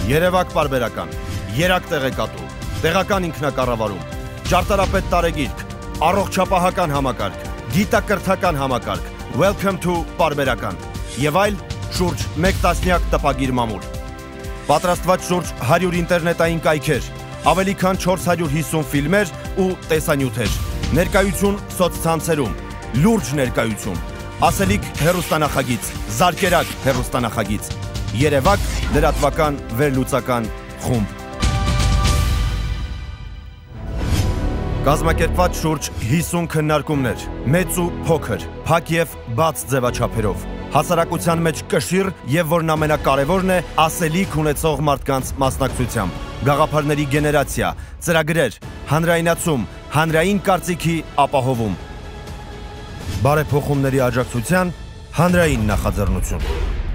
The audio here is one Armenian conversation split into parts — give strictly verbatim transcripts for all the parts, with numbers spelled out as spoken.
Երևակ պարբերական, երակ տեղեկատու, տեղական ինքնակառավարում, ճարտարապետ տարեգիրք, առողջապահական համակարգ, գիտակրթական համակարգ, Welcome to պարբերական եւ այլ շուրջ մեկ տասնյակ տպագիր մամուլ։ Պատրաստված շուրջ հարյուր ինտերնետային կայքեր, ավելի քան չորս հարյուր հիսուն ֆիլմեր ու տեսանյութեր, ներկայություն սոցցանցերում, լուրջ ներկայություն, ասելիք հեռուստանախագիծ, զարկերակ հեռուստանախագիծ, Երևակ լրատվական վերլուծական խումբ։ Կազմակերպված շուրջ հիսուն քննարկումներ, մեծ ու փոքր, փակ եւ բաց ձևաչափերով, հասարակության մեջ կշիռ եւ որն ամենակարևորն է, ասելիք ունեցող մարդկանց մասնակցությամբ, գաղափարների գեներացիա, ծրագրեր, հանրայնացում, հանրային կարծիքի ապահովում, բարեփոխումների աջակցության հանրային նախաձեռնություն։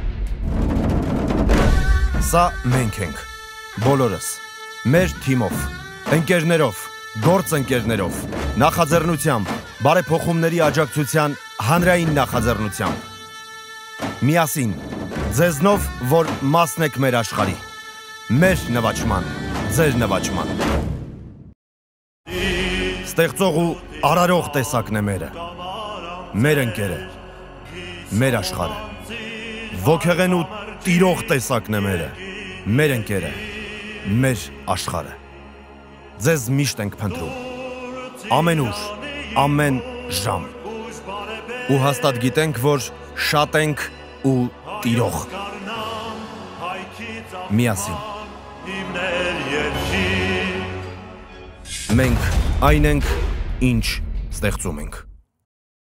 Սա մենք ենք, բոլորս, մեր թիմով, ընկերներով, գործընկերներով, նախաձեռնությամբ, բարեփոխումների աջակցության հանրային նախաձեռնությամբ։ Միասին, ձեզնով, որ մասն եք մեր աշխարհի, մեր նվաճման, ձեր նվաճման։ Ստեղծող ու արարող տեսակն է մերը, մեր ընկերը, մեր աշխարհը, ոգեղեն ու տիրող տեսակն է մերը, մեր ընկերը, մեր աշխարհը։ Ձեզ միշտ ենք փնտրում, ամեն ուր, ամեն ժամ։ Ու հաստատ գիտենք, որ շատ ենք ու տիրող։ Միասին։ Մենք այն ենք, ինչ ստեղծում ենք։